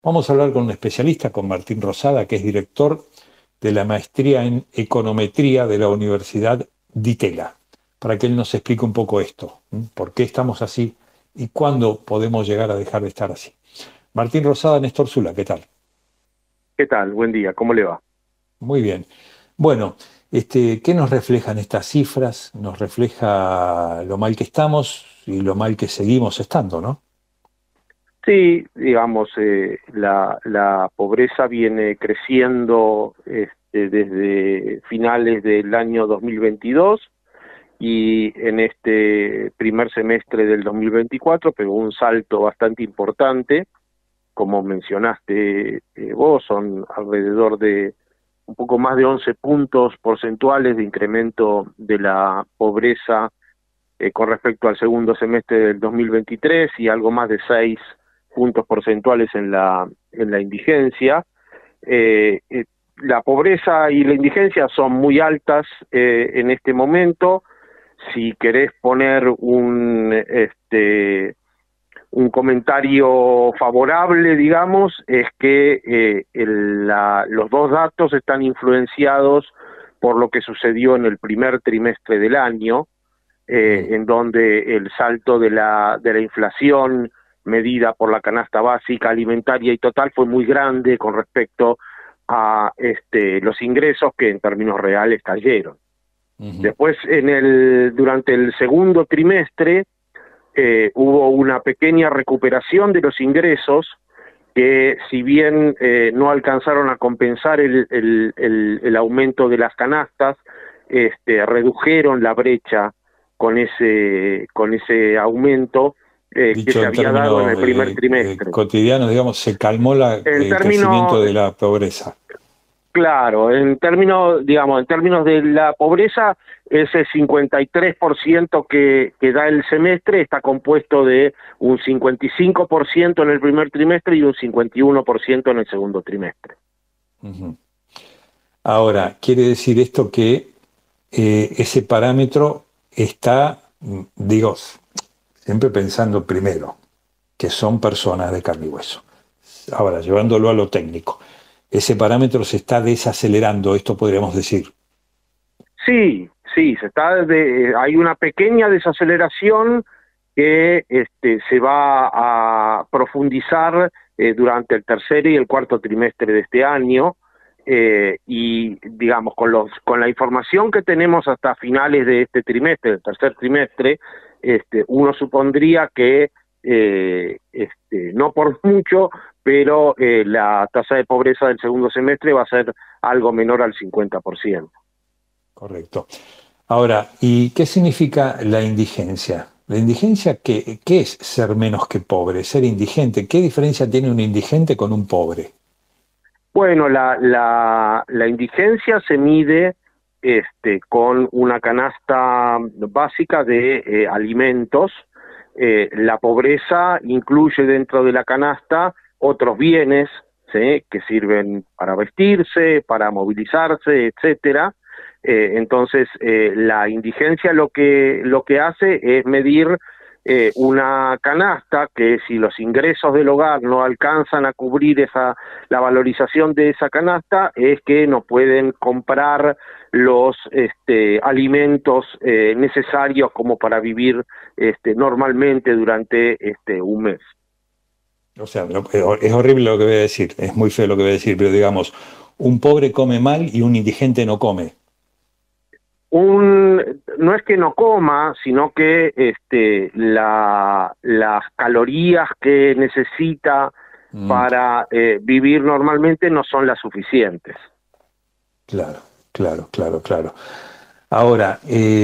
Vamos a hablar con un especialista, con Martín Rosada, que es director de la maestría en econometría de la Universidad Di Itela, para que él nos explique un poco esto, por qué estamos así y cuándo podemos llegar a dejar de estar así. Martín Rosada, Néstor Zula, ¿qué tal? ¿Qué tal? Buen día, ¿cómo le va? Muy bien. Bueno, ¿qué nos reflejan estas cifras? Nos refleja lo mal que estamos y lo mal que seguimos estando, ¿no? Sí, digamos, la pobreza viene creciendo desde finales del año 2022 y en este primer semestre del 2024 pegó un salto bastante importante. Como mencionaste vos, son alrededor de un poco más de 11 puntos porcentuales de incremento de la pobreza con respecto al segundo semestre del 2023 y algo más de 6 puntos porcentuales en la indigencia. Eh, eh, la pobreza y la indigencia son muy altas en este momento. Si querés poner un comentario favorable, digamos, es que los dos datos están influenciados por lo que sucedió en el primer trimestre del año, Mm. en donde el salto de la inflación medida por la canasta básica alimentaria y total fue muy grande con respecto a los ingresos que en términos reales cayeron. Ujú. Después, durante el segundo trimestre, hubo una pequeña recuperación de los ingresos que, si bien no alcanzaron a compensar el aumento de las canastas, redujeron la brecha con ese aumento que Dicho se en había dado en el términos primer trimestre. cotidianos, digamos, se calmó En el crecimiento términos, de la pobreza. claro, en términos, digamos, en términos de la pobreza, ese 53% que da el semestre está compuesto de un 55% en el primer trimestre y un 51% en el segundo trimestre. Ujú. Ahora, quiere decir esto que ese parámetro está, digo, siempre pensando primero, que son personas de carne y hueso. Ahora, llevándolo a lo técnico, ese parámetro se está desacelerando, esto podríamos decir. Sí, sí, hay una pequeña desaceleración que se va a profundizar durante el tercer y el cuarto trimestre de este año, y digamos con la información que tenemos hasta finales de este trimestre, el tercer trimestre, uno supondría que no por mucho, pero la tasa de pobreza del segundo semestre va a ser algo menor al 50%. Correcto. Ahora, ¿y qué significa la indigencia? La indigencia, ¿qué es ser menos que pobre? Ser indigente. ¿Qué diferencia tiene un indigente con un pobre? Bueno, la indigencia se mide con una canasta básica de alimentos. La pobreza incluye dentro de la canasta otros bienes, ¿sí?, que sirven para vestirse, para movilizarse, etcétera. Entonces, la indigencia lo que hace es medir una canasta que, si los ingresos del hogar no alcanzan a cubrir la valorización de esa canasta, es que no pueden comprar los alimentos necesarios como para vivir normalmente durante un mes. O sea, es horrible lo que voy a decir, es muy feo lo que voy a decir, pero digamos, un pobre come mal y un indigente no come. No es que no coma, sino que las calorías que necesita Mm, para vivir normalmente no son las suficientes. claro, claro, claro, claro. Ahora,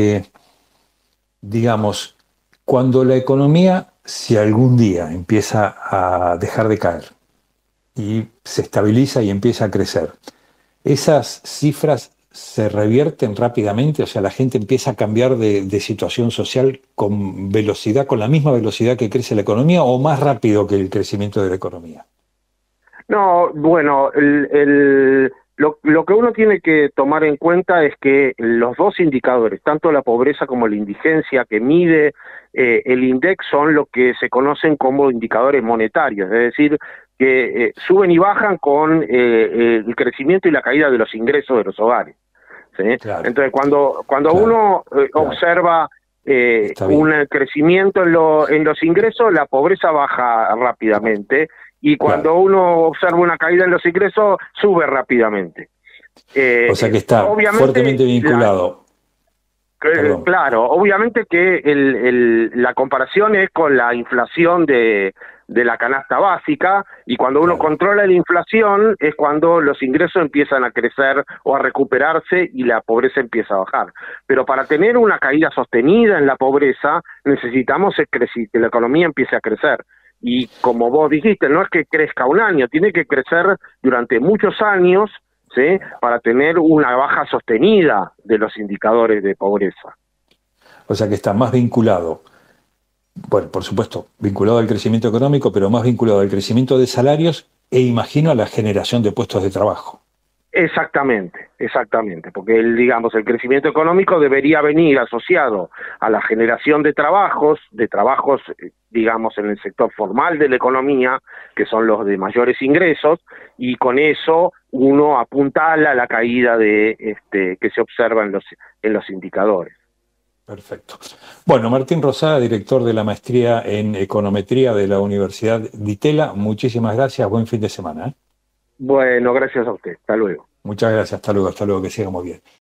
digamos, cuando la economía, si algún día empieza a dejar de caer y se estabiliza y empieza a crecer, esas cifras se revierten rápidamente, o sea, la gente empieza a cambiar de situación social con velocidad, con la misma velocidad que crece la economía o más rápido que el crecimiento de la economía. No, bueno, Lo que uno tiene que tomar en cuenta es que los dos indicadores, tanto la pobreza como la indigencia que mide el INDEC, son lo que se conocen como indicadores monetarios, es decir, que suben y bajan con el crecimiento y la caída de los ingresos de los hogares. ¿Sí? Claro, Entonces, cuando claro, uno claro. observa Está un bien, crecimiento en los ingresos, la pobreza baja rápidamente, y claro. cuando uno observa una caída en los ingresos, sube rápidamente. O sea que está Obviamente, fuertemente vinculado, perdón, claro, obviamente que la comparación es con la inflación de la canasta básica, y cuando uno claro. controla la inflación es cuando los ingresos empiezan a crecer o a recuperarse y la pobreza empieza a bajar. Pero para tener una caída sostenida en la pobreza necesitamos que la economía empiece a crecer. Y como vos dijiste, no es que crezca un año, tiene que crecer durante muchos años, ¿sí? Para tener una baja sostenida de los indicadores de pobreza. O sea que está más vinculado, bueno, por supuesto, vinculado al crecimiento económico, pero más vinculado al crecimiento de salarios e imagino a la generación de puestos de trabajo. Exactamente, exactamente, porque digamos, el crecimiento económico debería venir asociado a la generación de trabajos, digamos, en el sector formal de la economía, que son los de mayores ingresos, y con eso uno apuntala la caída que se observa en los indicadores. Perfecto. Bueno, Martín Rosada, director de la maestría en econometría de la Universidad de Itela, muchísimas gracias, buen fin de semana. ¿Eh? Bueno, gracias a usted, hasta luego. Muchas gracias, hasta luego, que sigamos bien.